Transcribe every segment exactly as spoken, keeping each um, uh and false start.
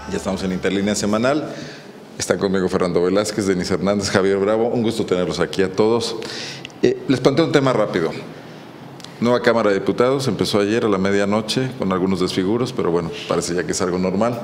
Ya estamos en Interlínea Semanal. Están conmigo Fernando Velázquez, Denis Hernández, Javier Bravo. Un gusto tenerlos aquí a todos. Eh, les planteo un tema rápido. Nueva Cámara de Diputados empezó ayer a la medianoche con algunos desfiguros, pero bueno, parece ya que es algo normal.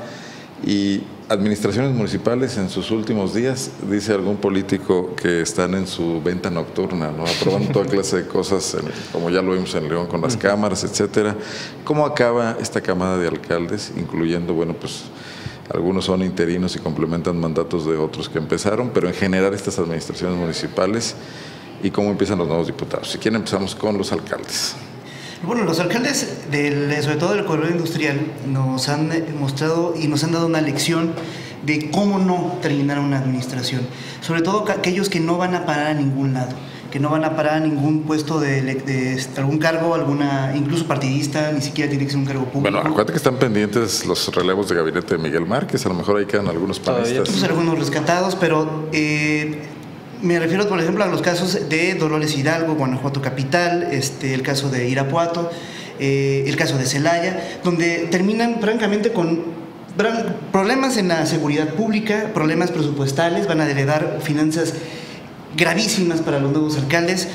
Y administraciones municipales en sus últimos días, dice algún político que están en su venta nocturna, ¿no? Aprobando toda clase de cosas, en, como ya lo vimos en León con las cámaras, etcétera. ¿Cómo acaba esta camada de alcaldes, incluyendo, bueno, pues algunos son interinos y complementan mandatos de otros que empezaron, pero en general estas administraciones municipales y cómo empiezan los nuevos diputados? Si quieren empezamos con los alcaldes. Bueno, los alcaldes, del, sobre todo del corredor industrial, nos han mostrado y nos han dado una lección de cómo no terminar una administración. Sobre todo aquellos que no van a parar a ningún lado, que no van a parar a ningún puesto de, de, de algún cargo, alguna incluso partidista, ni siquiera tiene que ser un cargo público. Bueno, acuérdate que están pendientes los relevos de gabinete de Miguel Márquez, a lo mejor ahí quedan algunos panistas. Pues algunos rescatados, pero... Eh, Me refiero, por ejemplo, a los casos de Dolores Hidalgo, Guanajuato Capital, este, el caso de Irapuato, eh, el caso de Celaya, donde terminan francamente con problemas en la seguridad pública, problemas presupuestales, van a heredar finanzas gravísimas para los nuevos alcaldes,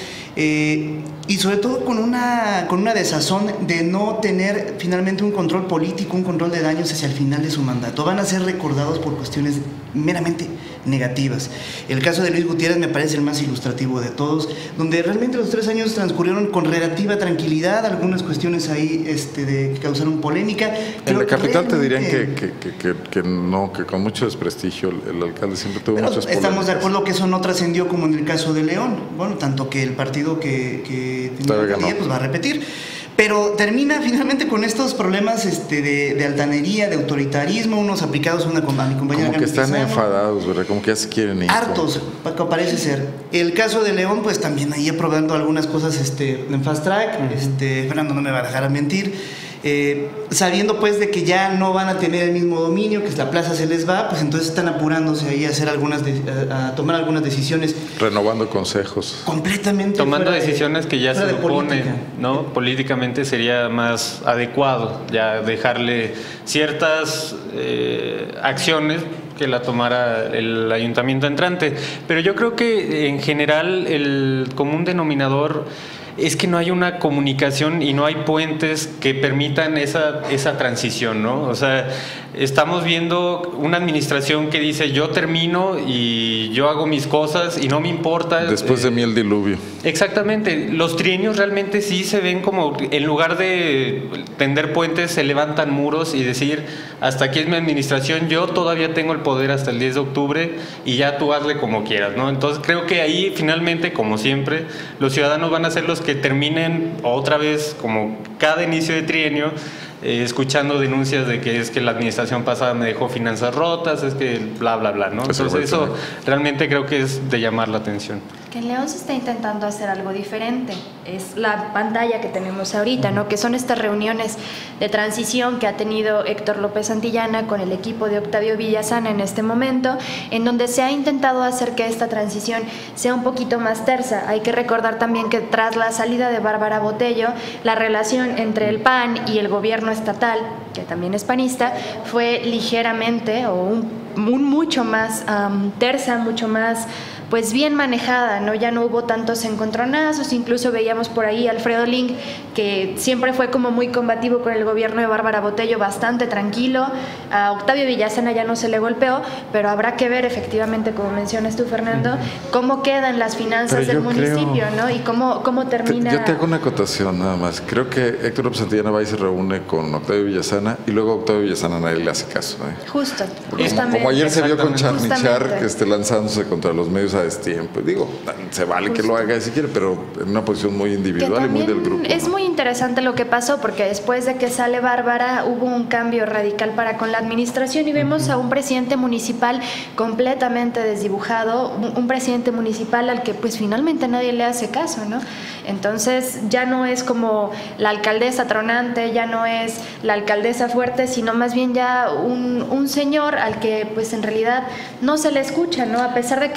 eh, y sobre todo con una, con una desazón de no tener finalmente un control político, un control de daños hacia el final de su mandato. Van a ser recordados por cuestiones meramente negativas. El caso de Luis Gutiérrez me parece el más ilustrativo de todos, donde realmente los tres años transcurrieron con relativa tranquilidad, algunas cuestiones ahí este, de, que causaron polémica. En la capital te dirían que, que, que, que, que no, que con mucho desprestigio el, el alcalde siempre tuvo muchas polémicas. Estamos de acuerdo que eso no trascendió como en el caso de León, bueno, tanto que el partido que, que tenía la alcaldía, pues va a repetir. Pero termina finalmente con estos problemas este, de, de altanería, de autoritarismo, unos aplicados a una a mi compañera. Como que están enfadados, ¿verdad? Como que ya se quieren ir. Hartos, como... parece ser. El caso de León, pues también ahí aprobando algunas cosas este, en fast track. Uh-huh. este, Fernando no me va a dejar a mentir. Eh, sabiendo pues de que ya no van a tener el mismo dominio, que la plaza se les va, pues entonces están apurándose ahí a hacer algunas de, a, a tomar algunas decisiones, renovando consejos, completamente tomando de, decisiones que ya se supone, ¿no? Sí. Políticamente sería más adecuado ya dejarle ciertas eh, acciones que la tomara el ayuntamiento entrante, pero yo creo que en general el común denominador es que no hay una comunicación y no hay puentes que permitan esa, esa transición, ¿no? O sea, estamos viendo una administración que dice yo termino y yo hago mis cosas y no me importa. Después de eh, mí el diluvio. Exactamente. Los trienios realmente sí se ven como, en lugar de tender puentes, se levantan muros y decir, hasta aquí es mi administración, yo todavía tengo el poder hasta el diez de octubre y ya tú hazle como quieras, ¿no? Entonces creo que ahí finalmente, como siempre, los ciudadanos van a ser los que terminen otra vez, como cada inicio de trienio, eh, escuchando denuncias de que es que la administración pasada me dejó finanzas rotas, es que bla, bla, bla, ¿no? Entonces eso realmente creo que es de llamar la atención. Que en León se está intentando hacer algo diferente, es la pantalla que tenemos ahorita, ¿no? Que son estas reuniones de transición que ha tenido Héctor López Santillana con el equipo de Octavio Villazana en este momento, en donde se ha intentado hacer que esta transición sea un poquito más tersa. Hay que recordar también que tras la salida de Bárbara Botello, la relación entre el P A N y el gobierno estatal, que también es panista, fue ligeramente o un, un mucho más um, tersa, mucho más pues bien manejada, ¿no? Ya no hubo tantos encontronazos, incluso veíamos por ahí a Alfredo Ling, que siempre fue como muy combativo con el gobierno de Bárbara Botello, bastante tranquilo. A Octavio Villazana ya no se le golpeó, pero habrá que ver efectivamente, como mencionas tú, Fernando, cómo quedan las finanzas del municipio, creo, ¿no? Y cómo, cómo termina... Te, yo te hago una acotación nada más. Creo que Héctor López Santillana va y se reúne con Octavio Villazana y luego Octavio Villazana nadie le hace caso, ¿eh? Justo, como, justamente. como ayer se vio con Charnichar, que esté lanzándose contra los medios a destiempo. Digo, se vale Justo. que lo haga si quiere, pero en una posición muy individual y muy del grupo. Es ¿no? muy interesante lo que pasó, porque después de que sale Bárbara hubo un cambio radical para con la administración y vemos uh-huh. a un presidente municipal completamente desdibujado, un, un presidente municipal al que pues finalmente nadie le hace caso, ¿no? Entonces ya no es como la alcaldesa tronante, ya no es la alcaldesa fuerte, sino más bien ya un, un señor al que pues en realidad no se le escucha, ¿no? A pesar de que en Así algunas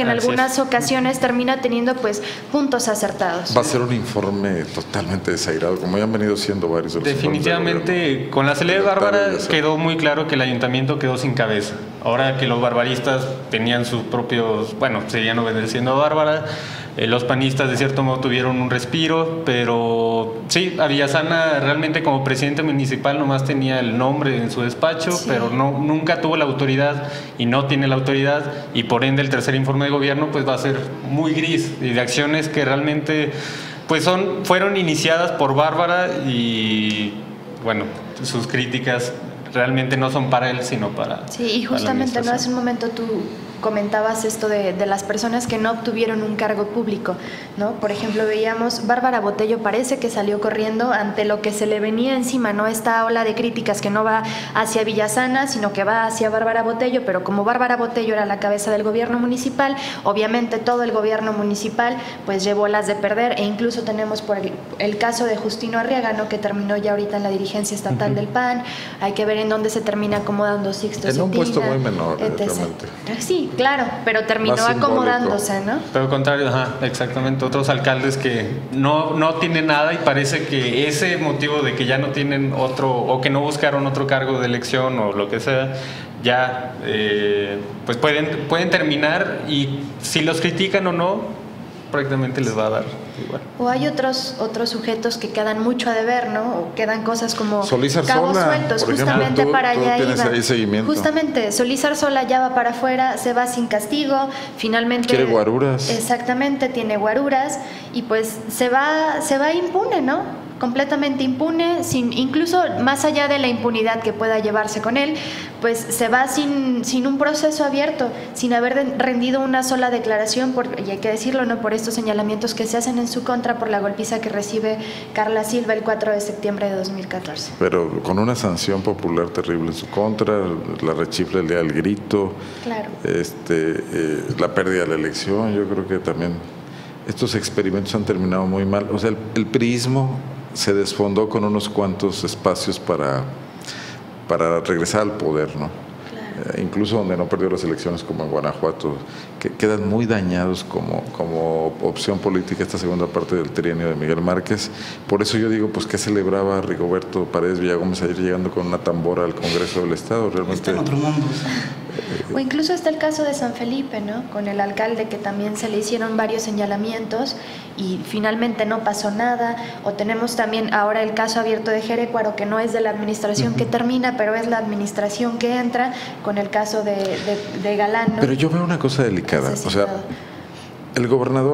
algunas ocasiones termina teniendo pues puntos acertados. Va a ser un informe totalmente desairado, como ya han venido siendo varios de los Definitivamente, de con la salida de Bárbara quedó muy claro que el ayuntamiento quedó sin cabeza. Ahora que los barbaristas tenían sus propios, bueno, seguían obedeciendo a Bárbara, eh, los panistas de cierto modo tuvieron un respiro, pero sí, a Villasana realmente como presidente municipal nomás tenía el nombre en su despacho, sí. pero no, nunca tuvo la autoridad y no tiene la autoridad, y por ende el tercer informe de gobierno pues va a ser muy gris y de acciones que realmente pues son, fueron iniciadas por Bárbara y bueno, sus críticas realmente no son para él, sino para... Sí, y justamente, ¿no? Hace un momento tú comentabas esto de, de las personas que no obtuvieron un cargo público, ¿no? Por ejemplo, veíamos, Bárbara Botello parece que salió corriendo ante lo que se le venía encima, ¿no? Esta ola de críticas que no va hacia Villasana, sino que va hacia Bárbara Botello, pero como Bárbara Botello era la cabeza del gobierno municipal, obviamente todo el gobierno municipal pues llevó las de perder, e incluso tenemos por el, el caso de Justino Arriaga, ¿no? Que terminó ya ahorita en la dirigencia estatal uh-huh. del P A N, hay que ver en dónde se termina acomodando Sixto en Cetina, un puesto muy menor, etcétera. Sí, claro, pero terminó acomodándose, ¿no? Pero al contrario, ajá, exactamente, otros alcaldes que no, no tienen nada y parece que ese motivo de que ya no tienen otro, o que no buscaron otro cargo de elección o lo que sea, ya eh, pues pueden, pueden terminar, y si los critican o no, prácticamente les va a dar igual. O hay otros otros sujetos que quedan mucho a deber, ¿no? O quedan cosas como Solís cabos Arzola, sueltos, por ejemplo, justamente tú, para tú allá tienes iba. Ahí seguimiento. Justamente, Solís Arzola ya va para afuera, se va sin castigo, finalmente... Quiere guaruras. Exactamente, tiene guaruras, y pues se va, se va impune, ¿no? Completamente impune, sin, incluso más allá de la impunidad que pueda llevarse con él, pues se va sin, sin un proceso abierto, sin haber de, rendido una sola declaración, por, y hay que decirlo, ¿no? Por estos señalamientos que se hacen en su contra por la golpiza que recibe Carla Silva el cuatro de septiembre de dos mil catorce. Pero con una sanción popular terrible en su contra, la rechifla el día del grito, claro. este, eh, la pérdida de la elección, yo creo que también estos experimentos han terminado muy mal. O sea, el, el priismo se desfondó con unos cuantos espacios para, para regresar al poder, ¿no? Claro. Eh, incluso donde no perdió las elecciones, como en Guanajuato, que quedan muy dañados como, como opción política esta segunda parte del trienio de Miguel Márquez. Por eso yo digo, pues, ¿qué celebraba Rigoberto Paredes Villagómez ayer llegando con una tambora al Congreso del Estado? Realmente, está en otro mundo. O incluso está el caso de San Felipe, ¿no? Con el alcalde, que también se le hicieron varios señalamientos y finalmente no pasó nada. O tenemos también ahora el caso abierto de Jerecuaro, que no es de la administración uh-huh. que termina, pero es la administración que entra, con el caso de, de, de Galán, ¿no? Pero yo veo una cosa delicada. O sea, el gobernador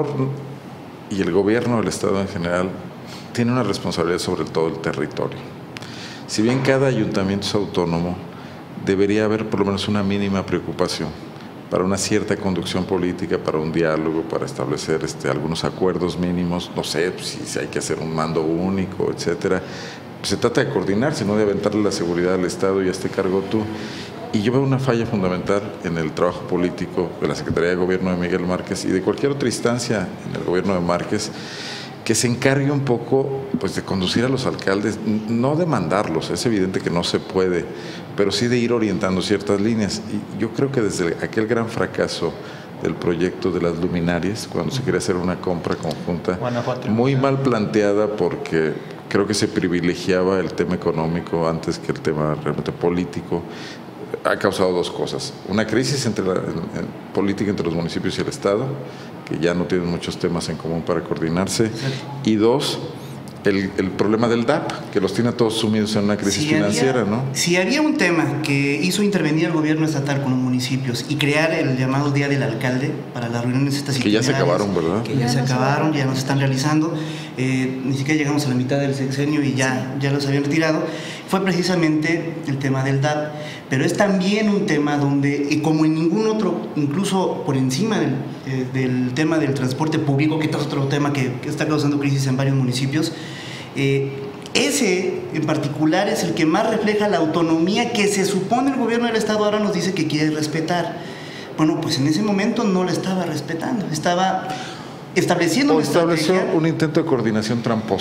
y el gobierno del Estado en general tiene una responsabilidad sobre todo el territorio. Si bien cada ayuntamiento es autónomo, debería haber por lo menos una mínima preocupación para una cierta conducción política, para un diálogo, para establecer este, algunos acuerdos mínimos, no sé, si, si hay que hacer un mando único, etcétera. Pues se trata de coordinarse, no de aventarle la seguridad al Estado y a este cargo tú. Y yo veo una falla fundamental en el trabajo político de la Secretaría de Gobierno de Miguel Márquez y de cualquier otra instancia en el gobierno de Márquez, que se encargue un poco pues, de conducir a los alcaldes, no de mandarlos, es evidente que no se puede, pero sí de ir orientando ciertas líneas. Y yo creo que desde aquel gran fracaso del proyecto de las luminarias, cuando se quería hacer una compra conjunta, muy mal planteada, porque creo que se privilegiaba el tema económico antes que el tema realmente político, ha causado dos cosas: una crisis entre la, en, en, política entre los municipios y el Estado, que ya no tienen muchos temas en común para coordinarse, sí. y dos, el, el problema del D A P, que los tiene a todos sumidos en una crisis si financiera, había, ¿no? Si había un tema que hizo intervenir el gobierno estatal con los municipios y crear el llamado Día del Alcalde para las reuniones estas que ya se acabaron, ¿verdad? Que ya, ya se acabaron, ya no se están realizando, eh, ni siquiera llegamos a la mitad del sexenio y ya, sí. ya los habían retirado, fue precisamente el tema del D A P. Pero es también un tema donde, eh, como en ningún otro, incluso por encima del, eh, del tema del transporte público, que es otro tema que, que está causando crisis en varios municipios, eh, ese en particular es el que más refleja la autonomía que se supone el gobierno del Estado ahora nos dice que quiere respetar. Bueno, pues en ese momento no la estaba respetando, estaba estableciendo o una estableció estrategia. un intento de coordinación tramposo.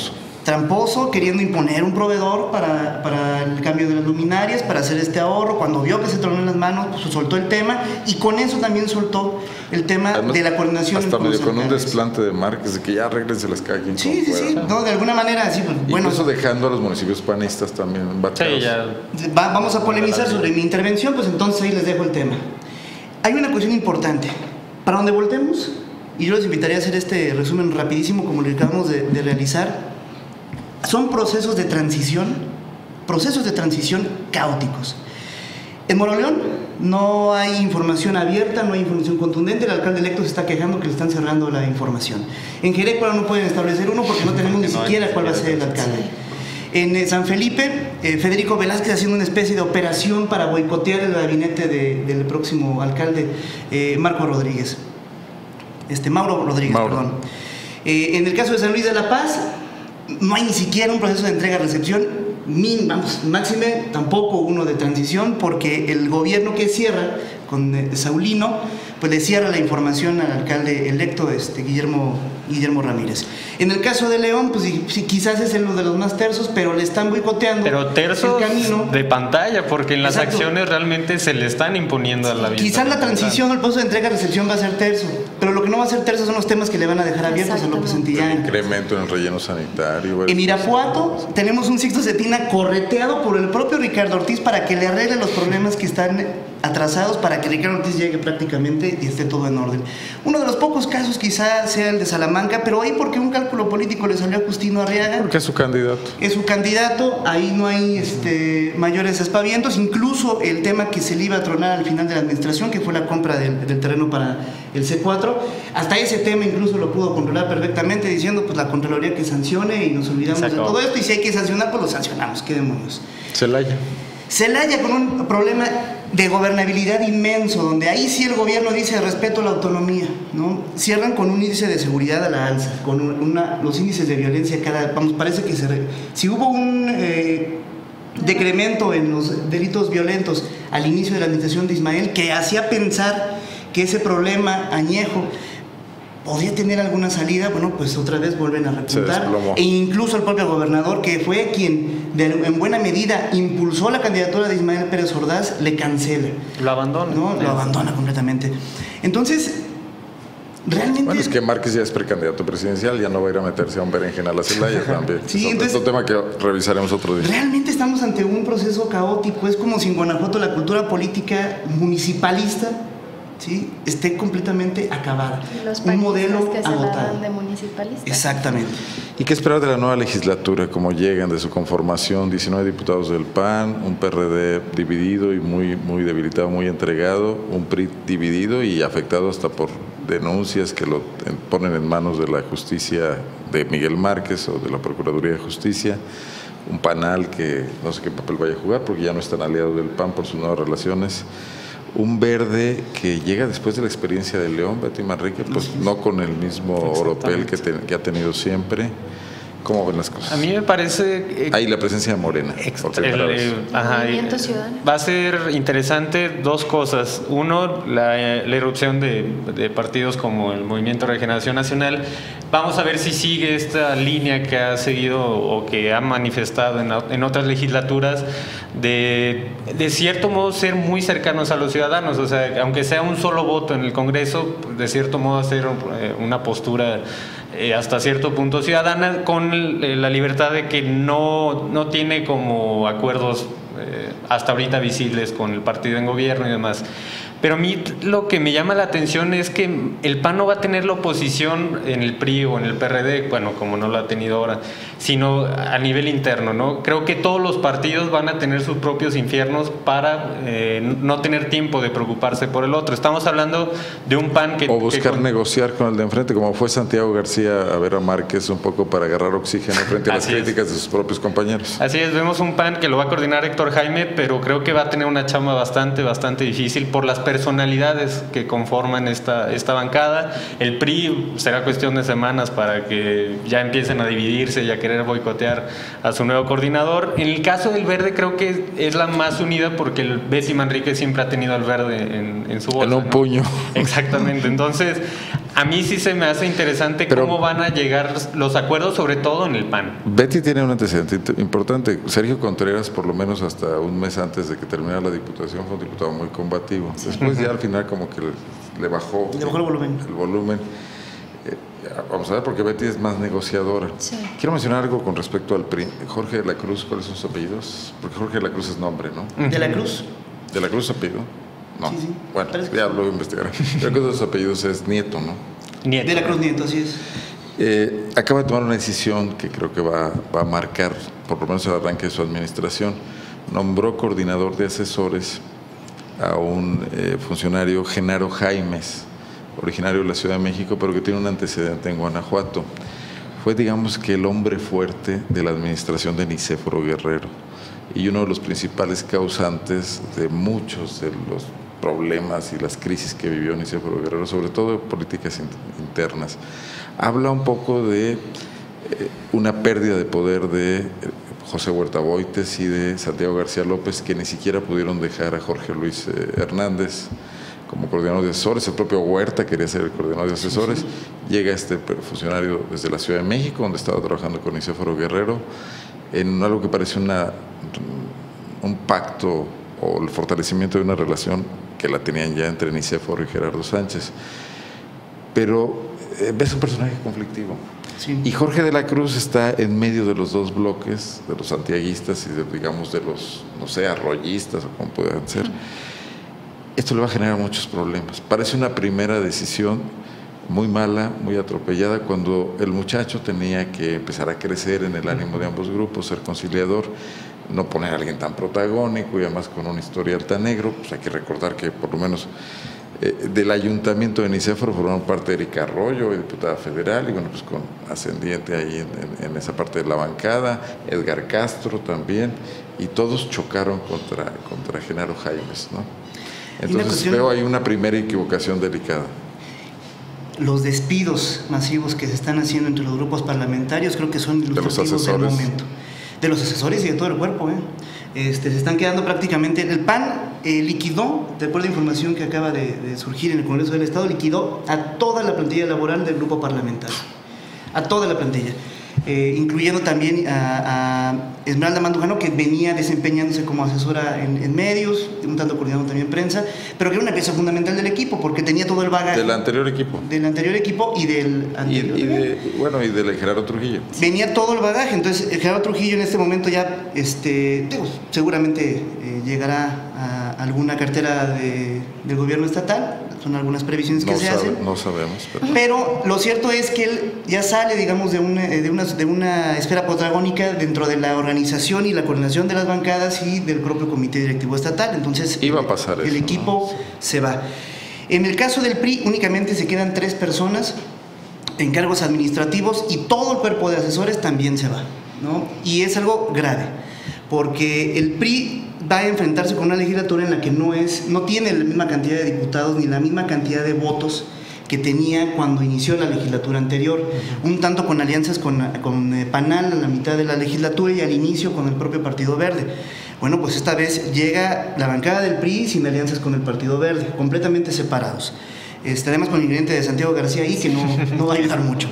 tramposo, queriendo imponer un proveedor para, para el cambio de las luminarias, para hacer este ahorro. Cuando vio que se tronó en las manos, pues soltó el tema, y con eso también soltó el tema Además, de la coordinación. Hasta medio con un desplante de Márquez, de que ya arréglense las cada quien. Sí, sí, pueda. sí, no, de alguna manera, sí. Pues, bueno, incluso dejando a los municipios panistas también embarcados. Sí, ya. Va, vamos a polemizar sobre mi intervención, pues entonces ahí les dejo el tema. Hay una cuestión importante. Para donde voltemos, y yo les invitaría a hacer este resumen rapidísimo como lo acabamos de, de realizar, son procesos de transición, procesos de transición caóticos. En Moroleón no hay información abierta, no hay información contundente. El alcalde electo se está quejando que le están cerrando la información. En Jerecuaro no pueden establecer uno porque no tenemos ni siquiera cuál va a ser el alcalde. En San Felipe, eh, Federico Velázquez haciendo una especie de operación para boicotear el gabinete de, del próximo alcalde, eh, Marco Rodríguez. Este, Mauro Rodríguez, Mauro. perdón. Eh, en el caso de San Luis de la Paz, no hay ni siquiera un proceso de entrega-recepción, ni, vamos, máxime, tampoco uno de transición, porque el gobierno que cierra con eh, Saulino, pues le cierra la información al alcalde electo, este, Guillermo, Guillermo Ramírez. En el caso de León, pues sí, quizás es uno de los más tersos, pero le están boicoteando pero tersos el camino de pantalla, porque en las Exacto. acciones realmente se le están imponiendo a la vida. Quizás la transición o el proceso de entrega-recepción va a ser terso, pero lo que no va a ser terso son los temas que le van a dejar abiertos a López Santillana. El incremento en el relleno sanitario. En Irapuato tenemos un Sixto Cetina correteado por el propio Ricardo Ortiz para que le arregle los problemas que están atrasados, para que Ricardo Ortiz llegue prácticamente y esté todo en orden. Uno de los pocos casos quizás sea el de Salamanca, pero ahí porque un cálculo político le salió a Justino Arriaga. Porque es su candidato. Es su candidato, ahí no hay este, mayores aspavientos. Incluso el tema que se le iba a tronar al final de la administración, que fue la compra del, del terreno para el C cuatro, hasta ese tema incluso lo pudo controlar perfectamente, diciendo pues la Contraloría que sancione y nos olvidamos de todo esto, y si hay que sancionar, pues lo sancionamos, qué demonios. Celaya. Celaya con un problema de gobernabilidad inmenso, donde ahí sí el gobierno dice respeto a la autonomía, ¿no? Cierran con un índice de seguridad a la alza, con una, los índices de violencia cada, vamos, parece que se, si hubo un eh, decremento en los delitos violentos al inicio de la administración de Ismael, que hacía pensar que ese problema añejo podría tener alguna salida, bueno, pues otra vez vuelven a repuntar. E incluso el propio gobernador, que fue quien de, en buena medida impulsó la candidatura de Ismael Pérez Ordaz, le cancela. Lo abandona. ¿No? Lo abandona completamente. Entonces, realmente... Bueno, es que Márquez ya es precandidato presidencial, ya no va a ir a meterse a un berenjenal a Celaya también. Sí, es entonces, otro tema que revisaremos otro día. Realmente estamos ante un proceso caótico. Es como si en Guanajuato la cultura política municipalista, ¿sí?, esté completamente acabada. Los un modelo que se agotado. la dan de municipalistas. Exactamente. ¿Y qué esperar de la nueva legislatura? ¿Cómo llegan de su conformación? diecinueve diputados del P A N, un P R D dividido y muy, muy debilitado, muy entregado, un P R I dividido y afectado hasta por denuncias que lo ponen en manos de la justicia de Miguel Márquez o de la Procuraduría de Justicia, un PANAL que no sé qué papel vaya a jugar porque ya no están aliados del P A N por sus nuevas relaciones. Un Verde que llega después de la experiencia de León, Betty Manrique, pues no con el mismo oropel que, te, que ha tenido siempre. ¿Cómo ven las cosas? A mí me parece... Eh, Ahí la presencia de Morena. El, eh, ajá, Movimiento Ciudadano. Va a ser interesante dos cosas. Uno, la, la irrupción de, de partidos como el Movimiento Regeneración Nacional. Vamos a ver si sigue esta línea que ha seguido o que ha manifestado en, en otras legislaturas de, de cierto modo, ser muy cercanos a los ciudadanos. O sea, aunque sea un solo voto en el Congreso, de cierto modo hacer una postura eh, hasta cierto punto ciudadana, con la libertad de que no, no tiene como acuerdos eh, hasta ahorita visibles con el partido en gobierno y demás. Pero a mí lo que me llama la atención es que el P A N no va a tener la oposición en el P R I o en el P R D, bueno, como no lo ha tenido ahora, sino a nivel interno, ¿no? Creo que todos los partidos van a tener sus propios infiernos para eh, no tener tiempo de preocuparse por el otro. Estamos hablando de un P A N que... O buscar que con... negociar con el de enfrente, como fue Santiago García a ver a Márquez un poco para agarrar oxígeno frente a las críticas de sus propios compañeros. Así es, vemos un P A N que lo va a coordinar Héctor Jaime, pero creo que va a tener una chamba bastante, bastante difícil por las personalidades que conforman esta, esta bancada. El P R I será cuestión de semanas para que ya empiecen a dividirse y a querer boicotear a su nuevo coordinador. En el caso del Verde creo que es la más unida porque el Betty Manrique siempre ha tenido al Verde en, en su bolsa, en un ¿no? puño. Exactamente, entonces A mí sí se me hace interesante Pero, cómo van a llegar los acuerdos, sobre todo en el P A N. Betty tiene un antecedente importante. Sergio Contreras, por lo menos hasta un mes antes de que terminara la diputación, fue un diputado muy combativo. Después ya al final como que le, le bajó, le bajó el volumen. El volumen. Eh, vamos a ver, porque Betty es más negociadora. Sí. Quiero mencionar algo con respecto al P R I. Jorge de la Cruz, ¿cuáles son sus apellidos? Porque Jorge de la Cruz es nombre, ¿no? ¿De la Cruz? ¿De la Cruz es apellido? No. Sí, sí. Bueno, Parece ya que lo voy a investigar. Creo que uno de sus apellidos es Nieto, ¿no? Nieto. De la Cruz Nieto, así es. Eh, acaba de tomar una decisión que creo que va, va a marcar, por lo menos el arranque de su administración. Nombró coordinador de asesores a un eh, funcionario, Genaro Jaimes, originario de la Ciudad de México, pero que tiene un antecedente en Guanajuato. Fue, digamos, que el hombre fuerte de la administración de Nicéforo Guerrero y uno de los principales causantes de muchos de los problemas y las crisis que vivió Nicéforo Guerrero, sobre todo de políticas internas. Habla un poco de eh, una pérdida de poder de eh, José Huerta Boites y de Santiago García López, que ni siquiera pudieron dejar a Jorge Luis eh, Hernández como coordinador de asesores. El propio Huerta quería ser el coordinador de asesores. Sí, sí. Llega este funcionario desde la Ciudad de México, donde estaba trabajando con Nicéforo Guerrero, en algo que parece una, un pacto o el fortalecimiento de una relación que la tenían ya entre Nicéforo y Gerardo Sánchez. Pero eh, ves un personaje conflictivo. Sí. Y Jorge de la Cruz está en medio de los dos bloques, de los santiaguistas y de, digamos, de los, no sé, arroyistas o como puedan ser. Esto le va a generar muchos problemas. Parece una primera decisión muy mala, muy atropellada, cuando el muchacho tenía que empezar a crecer en el ánimo de ambos grupos, ser conciliador, no poner a alguien tan protagónico y además con un historial tan negro. Pues hay que recordar que por lo menos eh, del ayuntamiento de Nicéforo formaron parte Erika Arroyo, diputada federal, y bueno, pues con ascendiente ahí en, en, en esa parte de la bancada, Edgar Castro también, y todos chocaron contra, contra Genaro Jaimes, ¿no? Entonces cuestión, veo ahí una primera equivocación delicada. Los despidos masivos que se están haciendo entre los grupos parlamentarios creo que son ilustrativos del momento. De los asesores y de todo el cuerpo, ¿eh? Este, se están quedando prácticamente. El P A N eh, liquidó, de acuerdo a información que acaba de, de surgir en el Congreso del Estado, liquidó a toda la plantilla laboral del grupo parlamentario, a toda la plantilla, eh, incluyendo también a, a Esmeralda Mandujano, que venía desempeñándose como asesora en, en medios, un tanto coordinando también prensa, pero que era una pieza fundamental del equipo porque tenía todo el bagaje del anterior equipo, del anterior equipo y del anterior y, y de, bueno y de Gerardo Trujillo. Venía todo el bagaje, entonces Gerardo Trujillo en este momento ya, este, digo, seguramente eh, llegará a alguna cartera de, del gobierno estatal. Son algunas previsiones que no se sabe, hacen. No sabemos. Pero... pero lo cierto es que él ya sale, digamos, de una, de, una, de una esfera protagónica dentro de la organización y la coordinación de las bancadas y del propio comité directivo estatal. Entonces, iba a pasar el eso, equipo ¿no? se va. En el caso del P R I, únicamente se quedan tres personas en cargos administrativos y todo el cuerpo de asesores también se va, ¿no? Y es algo grave, porque el P R I va a enfrentarse con una legislatura en la que no, es, no tiene la misma cantidad de diputados ni la misma cantidad de votos que tenía cuando inició la legislatura anterior, uh-huh. un tanto con alianzas con, con eh, Panal a la mitad de la legislatura y al inicio con el propio Partido Verde. Bueno, pues esta vez llega la bancada del P R I sin alianzas con el Partido Verde, completamente separados. Este, además con el ingrediente de Santiago García ahí, que no, no va a ayudar mucho.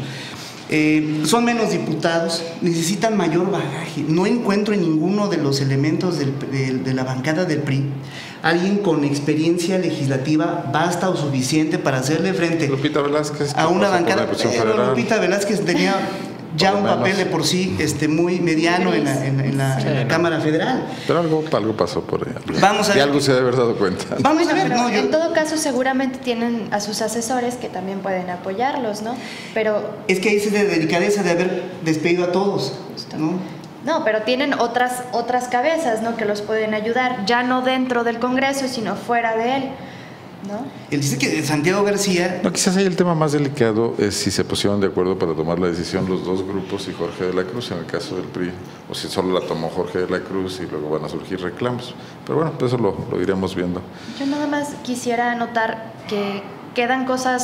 Eh, son menos diputados, necesitan mayor bagaje. No encuentro en ninguno de los elementos del, de, de la bancada del P R I alguien con experiencia legislativa basta o suficiente para hacerle frente Lupita Velázquez, a una bancada. Pero Lupita Velázquez tenía ya un papel de por sí este, muy mediano en la, en, en la, en la Cámara Federal. Pero algo, algo pasó por ahí. Vamos a ver. Y algo se debe haber dado cuenta. Vamos a ver. No, no, yo... En todo caso, seguramente tienen a sus asesores que también pueden apoyarlos, ¿no? Pero es que ahí es de delicadeza de haber despedido a todos, ¿no? No, pero tienen otras, otras cabezas, ¿no? Que los pueden ayudar, ya no dentro del Congreso, sino fuera de él, ¿no? Él dice que Santiago García... No, quizás ahí el tema más delicado es si se pusieron de acuerdo para tomar la decisión los dos grupos y Jorge de la Cruz, en el caso del P R I, o si solo la tomó Jorge de la Cruz y luego van a surgir reclamos. Pero bueno, eso lo, lo iremos viendo. Yo nada más quisiera anotar que quedan cosas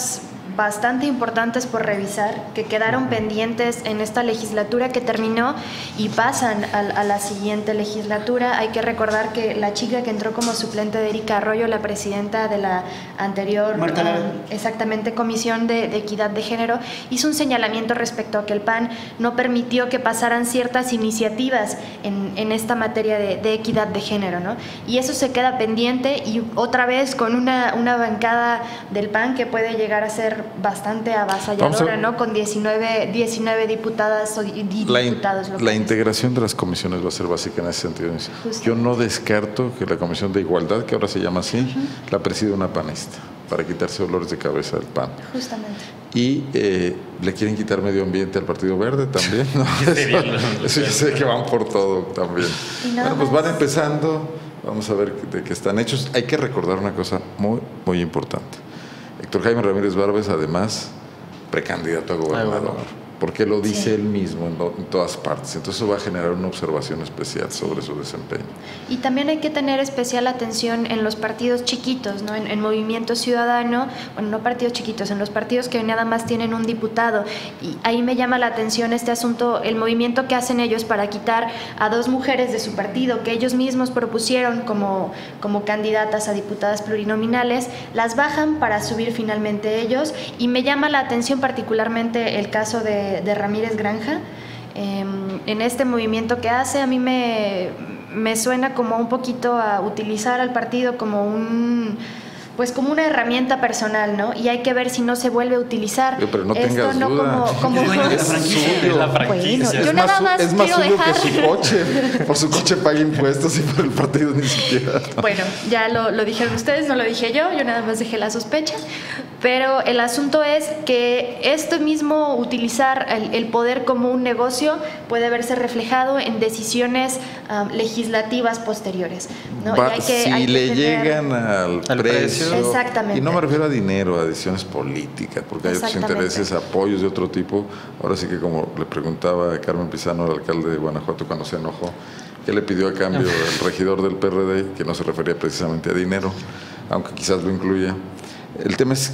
bastante importantes por revisar, que quedaron pendientes en esta legislatura que terminó y pasan a, a la siguiente legislatura. Hay que recordar que la chica que entró como suplente de Erika Arroyo, la presidenta de la anterior um, exactamente Comisión de, de Equidad de Género, hizo un señalamiento respecto a que el P A N no permitió que pasaran ciertas iniciativas en, en esta materia de, de equidad de género, ¿no? Y eso se queda pendiente, y otra vez con una, una bancada del P A N que puede llegar a ser bastante avasalladora, ¿no? Con diecinueve, diecinueve diputadas o diputados. La, in, la integración de las comisiones va a ser básica en ese sentido. Justamente. Yo no descarto que la Comisión de Igualdad, que ahora se llama así, uh-huh. la preside una panista, para quitarse dolores de cabeza del P A N. Justamente. Y eh, le quieren quitar medio ambiente al Partido Verde también, ¿no? Eso, eso yo sé que van por todo también. Bueno, pues van empezando, vamos a ver de qué están hechos. Hay que recordar una cosa muy, muy importante. Héctor Jaime Ramírez Barba es además precandidato a gobernador. Ay, bueno. Porque lo dice sí. él mismo en, lo, en todas partes. Entonces eso va a generar una observación especial sobre su desempeño. Y también hay que tener especial atención en los partidos chiquitos, ¿no? En, en Movimiento Ciudadano, bueno, no partidos chiquitos, en los partidos que nada más tienen un diputado. Y ahí me llama la atención este asunto, el movimiento que hacen ellos para quitar a dos mujeres de su partido, que ellos mismos propusieron como, como candidatas a diputadas plurinominales, las bajan para subir finalmente ellos. Y me llama la atención particularmente el caso de de Ramírez Granja. Eh, en este movimiento que hace, a mí me, me suena como un poquito a utilizar al partido como un pues como una herramienta personal, ¿no? Y hay que ver si no se vuelve a utilizar. Pero, pero no esto tengas no duda. como, como es, es la franquicia. Bueno, yo es nada más, es más quiero suyo dejar... que su coche. Por su coche paga impuestos y por el partido ni siquiera. Bueno, ya lo, lo dijeron ustedes, no lo dije yo, yo nada más dejé la sospecha. Pero el asunto es que este mismo utilizar el, el poder como un negocio puede verse reflejado en decisiones um, legislativas posteriores, ¿no? Va, y hay que, si hay que le tener... llegan al, al precio, precio, exactamente. Y no me refiero a dinero, a decisiones políticas, porque hay otros intereses, apoyos de otro tipo. Ahora sí que, como le preguntaba a Carmen Pizano, el alcalde de Guanajuato, cuando se enojó, ¿qué le pidió a cambio el regidor del P R D? Que no se refería precisamente a dinero, aunque quizás lo incluya. El tema es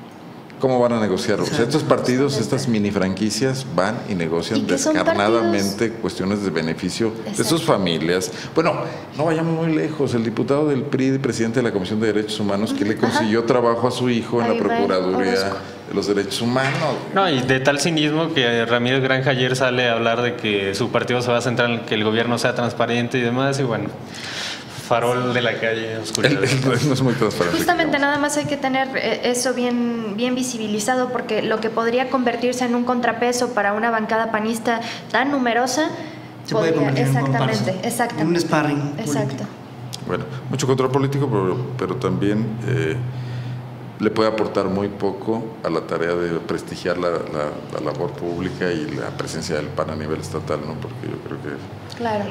¿cómo van a negociar? O sea, estos partidos, estas mini franquicias van y negocian descarnadamente cuestiones de beneficio Exacto. de sus familias. Bueno, no vayamos muy lejos. El diputado del P R I, presidente de la Comisión de Derechos Humanos, que le consiguió Ajá. trabajo a su hijo en Ahí la Procuraduría de los Derechos Humanos. No, y de tal cinismo que Ramírez Granja ayer sale a hablar de que su partido se va a centrar en que el gobierno sea transparente y demás, y bueno... farol de la calle, oscuridad. No es muy transparente. Justamente digamos. Nada más hay que tener eso bien, bien visibilizado, porque lo que podría convertirse en un contrapeso para una bancada panista tan numerosa se podría, puede convertir exactamente, en un exactamente, en un sparring. Exacto. Político. Bueno, mucho control político, pero, pero también eh, le puede aportar muy poco a la tarea de prestigiar la, la, la labor pública y la presencia del P A N a nivel estatal, ¿no? Porque yo creo que claro.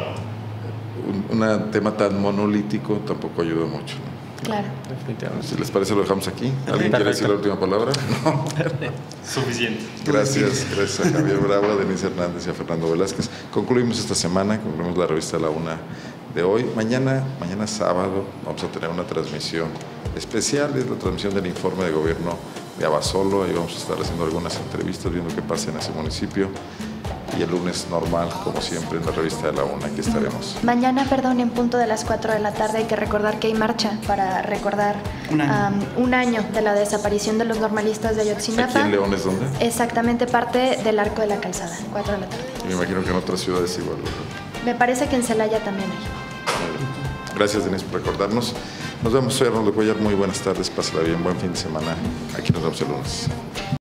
un, un tema tan monolítico tampoco ayuda mucho, ¿no? Claro. Si les parece, lo dejamos aquí. ¿Alguien quiere decir la última palabra? No. Suficiente. Gracias, gracias a Javier Bravo, a Denise Hernández y a Fernando Velázquez. Concluimos esta semana, concluimos la revista a la una de hoy. Mañana, mañana sábado, vamos a tener una transmisión especial, es la transmisión del informe de gobierno de Abasolo. Ahí vamos a estar haciendo algunas entrevistas, viendo qué pasa en ese municipio. Y el lunes normal, como siempre, en la revista de la una, aquí estaremos. Mañana, perdón, en punto de las cuatro de la tarde, hay que recordar que hay marcha para recordar un año, um, un año de la desaparición de los normalistas de Ayotzinapa. ¿Aquí en Leones dónde? Exactamente, parte del Arco de la Calzada, cuatro de la tarde. Y me imagino que en otras ciudades igual, ¿verdad? Me parece que en Celaya también hay. Gracias, Denise, por recordarnos. Nos vemos, soy Arnoldo Cuellar, muy buenas tardes, pásala bien, buen fin de semana. Aquí nos vemos el lunes.